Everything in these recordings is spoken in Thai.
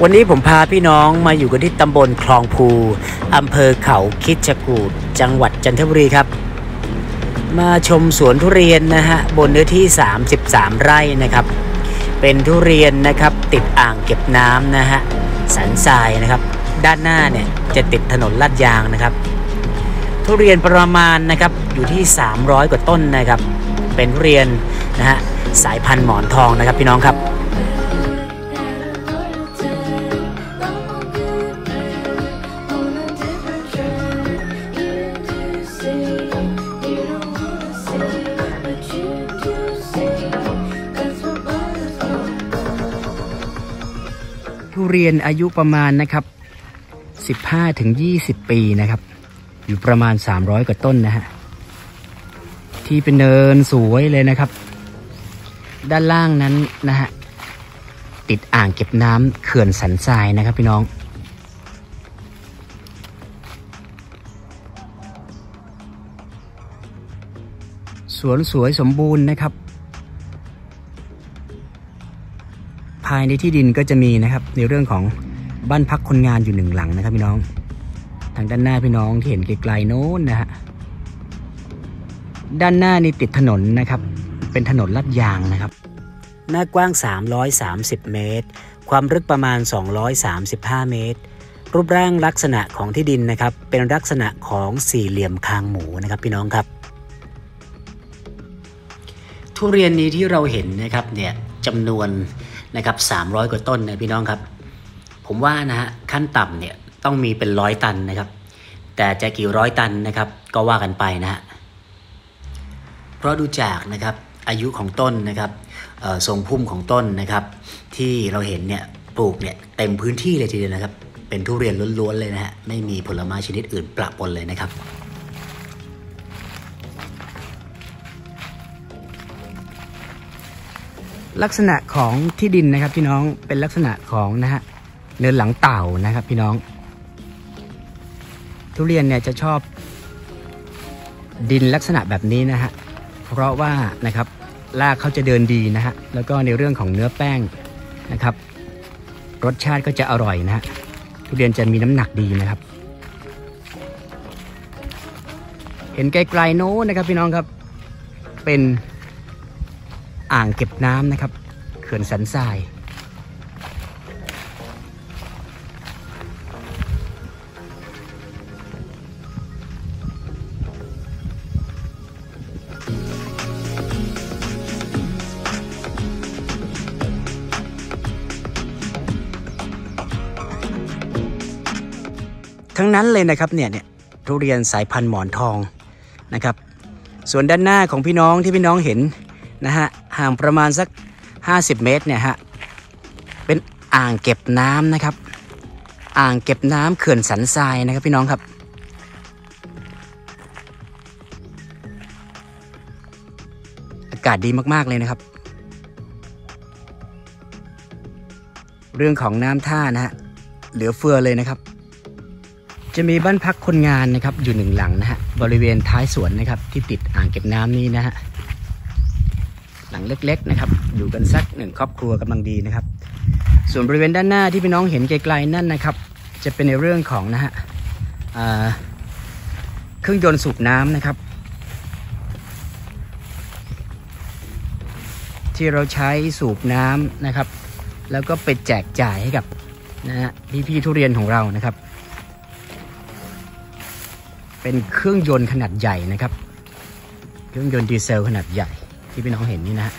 วันนี้ผมพาพี่น้องมาอยู่กันที่ตำบลคลองภูอำเภอเขาคิชกูฏจังหวัดจันทบุรีครับมาชมสวนทุเรียนนะฮะบนเนื้อที่33ไร่นะครับเป็นทุเรียนนะครับติดอ่างเก็บน้ำนะฮะสันทรายนะครับด้านหน้าเนี่ยจะติดถนนลาดยางนะครับทุเรียนประมาณนะครับอยู่ที่300กว่าต้นนะครับเป็นทุเรียนนะฮะสายพันธุ์หมอนทองนะครับพี่น้องครับทุเรียนอายุประมาณนะครับ15-20 ปีนะครับอยู่ประมาณ300กว่าต้นนะฮะที่เป็นเนินสวยเลยนะครับด้านล่างนั้นนะฮะติดอ่างเก็บน้ำเขื่อนสันทรายนะครับพี่น้องสวนสวยสมบูรณ์นะครับภายในที่ดินก็จะมีนะครับในเรื่องของบ้านพักคนงานอยู่1หลังนะครับพี่น้องทางด้านหน้าพี่น้องที่เห็นไกลๆโน้นนะฮะด้านหน้านี่ติดถนนนะครับเป็นถนนลาดยางนะครับหน้ากว้าง330เมตรความลึกประมาณ235เมตรรูปร่างลักษณะของที่ดินนะครับเป็นลักษณะของสี่เหลี่ยมคางหมูนะครับพี่น้องครับทุเรียนนี้ที่เราเห็นนะครับเนี่ยจำนวนนะครับ300กว่าต้นนะพี่น้องครับผมว่านะฮะขั้นต่ำเนี่ยต้องมีเป็น100 ตันนะครับแต่จะกี่ร้อยตันนะครับก็ว่ากันไปนะฮะเพราะดูจากนะครับอายุของต้นนะครับทรงพุ่มของต้นนะครับที่เราเห็นเนี่ยปลูกเนี่ยเต็มพื้นที่เลยทีเดียวนะครับเป็นทุเรียนล้วนๆเลยนะฮะไม่มีผลไม้ชนิดอื่นปะปนเลยนะครับลักษณะของที่ดินนะครับพี่น้องเป็นลักษณะของนะฮะเนินหลังเต่านะครับพี่น้องทุเรียนเนี่ยจะชอบดินลักษณะแบบนี้นะฮะเพราะว่านะครับรากเขาจะเดินดีนะฮะแล้วก็ในเรื่องของเนื้อแป้งนะครับรสชาติก็จะอร่อยนะฮะทุเรียนจะมีน้ำหนักดีนะครับเห็นไกลๆโน้นนะครับพี่น้องครับเป็นอ่างเก็บน้ำนะครับเขื่อนสันทรายทั้งนั้นเลยนะครับเนี่ยทุเรียนสายพันธุ์หมอนทองนะครับส่วนด้านหน้าของพี่น้องที่พี่น้องเห็นนะฮะห่างประมาณสัก50เมตรเนี่ยฮะเป็นอ่างเก็บน้ำนะครับอ่างเก็บน้ำเขื่อนสันทรายนะครับพี่น้องครับอากาศดีมากๆเลยนะครับเรื่องของน้ำท่านะฮะเหลือเฟือเลยนะครับจะมีบ้านพักคนงานนะครับอยู่1หลังนะฮะบริเวณท้ายสวนนะครับที่ติดอ่างเก็บน้ำนี้นะฮะหลังเล็กๆนะครับอยู่กันสัก1ครอบครัวกำลังดีนะครับส่วนบริเวณด้านหน้าที่พี่น้องเห็นไกลๆนั่นนะครับจะเป็นในเรื่องของนะฮะเครื่องยนต์สูบน้ำนะครับที่เราใช้สูบน้ำนะครับแล้วก็ไปแจกจ่ายให้กับนะฮะพี่ๆทุเรียนของเรานะครับเป็นเครื่องยนต์ขนาดใหญ่นะครับเครื่องยนต์ดีเซลขนาดใหญ่ที่พี่น้องเห็นนี่นะฮะ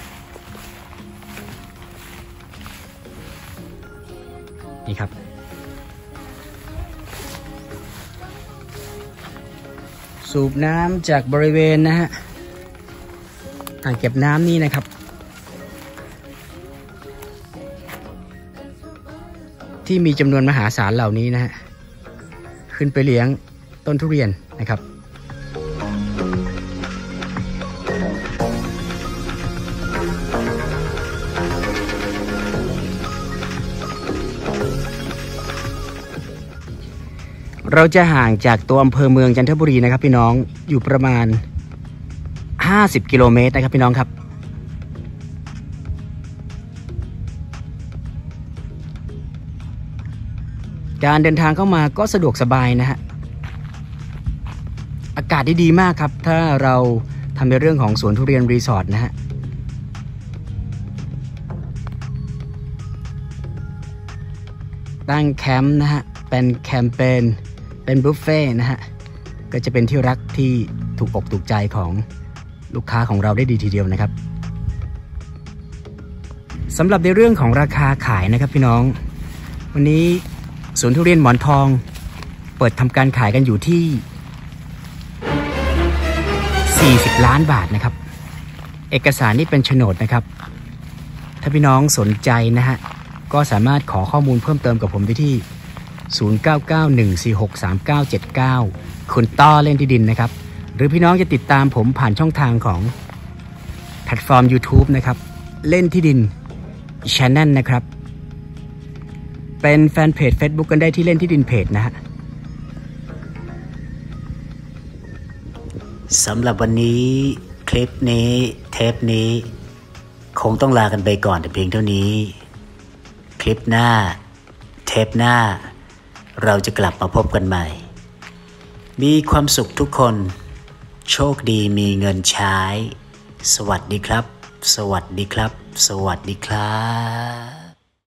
นี่ครับสูบน้ำจากบริเวณนะฮะอ่างเก็บน้ำนี่นะครับที่มีจำนวนมหาศาลเหล่านี้นะฮะขึ้นไปเลี้ยงต้นทุเรียนนะครับเราจะห่างจากตัวอำเภอเมืองจันทบุรีนะครับพี่น้องอยู่ประมาณ50กิโลเมตรนะครับพี่น้องครับการเดินทางเข้ามาก็สะดวกสบายนะฮะอากาศดีมากครับถ้าเราทำในเรื่องของสวนทุเรียนรีสอร์ทนะฮะตั้งแคมป์นะฮะเป็นแคมเปญเป็นบุฟเฟ่นะฮะก็จะเป็นที่รักที่ถูกอกถูกใจของลูกค้าของเราได้ดีทีเดียวนะครับสำหรับในเรื่องของราคาขายนะครับพี่น้องวันนี้สวนทุเรียนหมอนทองเปิดทำการขายกันอยู่ที่40 ล้านบาทนะครับเอกสารนี่เป็นโฉนดนะครับถ้าพี่น้องสนใจนะฮะก็สามารถขอข้อมูลเพิ่มเติมกับผมได้ที่0991463979คุณต้อเล่นที่ดินนะครับหรือพี่น้องจะติดตามผมผ่านช่องทางของแพลตฟอร์ม YouTube นะครับเล่นที่ดิน Channel นะครับเป็นแฟนเพจ Facebook กันได้ที่เล่นที่ดินเพจนะฮะสำหรับวันนี้คลิปนี้เทปนี้คงต้องลากันไปก่อนแต่เพียงเท่านี้คลิปหน้าเทปหน้าเราจะกลับมาพบกันใหม่มีความสุขทุกคนโชคดีมีเงินใช้สวัสดีครับสวัสดีครับสวัสดีครับ